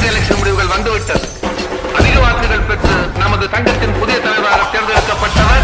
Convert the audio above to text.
தமிழக எலெக்ஷன் முடிவுகள் வந்துவிட்டது. அதிக வாக்குகள் பெற்று நமது சங்கத்தின் புதிய தலைவராக தேர்ந்தெடுக்கப்பட்டவர்